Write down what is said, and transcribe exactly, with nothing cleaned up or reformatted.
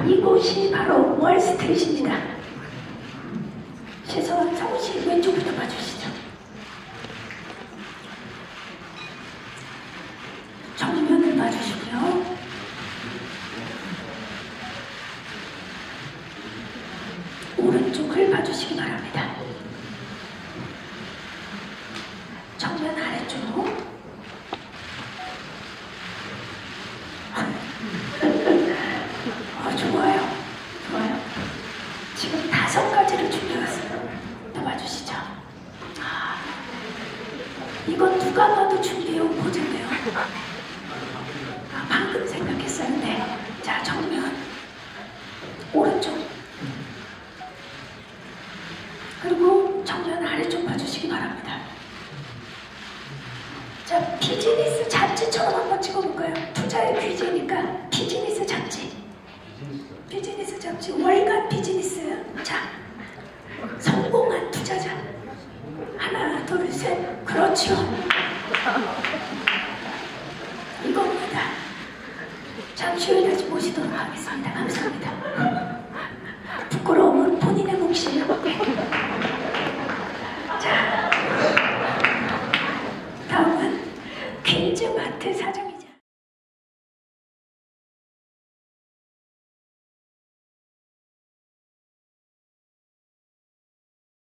이곳이 바로 월스트리트입니다. 최서원 성우씨 왼쪽부터 봐주시죠. 정면을 봐주시고요. 오른쪽을 봐주시기 바랍니다. 정면 아래쪽. 어, 좋아요. 좋아요. 지금 다섯 가지를 준비해왔어요. 또 봐주시죠. 아, 이건 누가 봐도 준비해온 포즈인데요. 아, 방금 생각했었는데. 자, 정면. 오른쪽. 그리고 정면 아래쪽 봐주시기 바랍니다. 자, 비즈니스 잡지처럼 한번 찍어볼까요? 투자의 귀재니까 비즈니스 잡지. 비즈니스 잡지. 월간 비즈니스. 자, 성공한 투자자. 하나, 둘, 셋. 그렇죠. 이겁니다. 잠시 후에 다시 모시도록 하겠습니다. 감사합니다. 부끄러움은 본인의 몫이에요. 자, 다음은 퀸즈마트 사장님.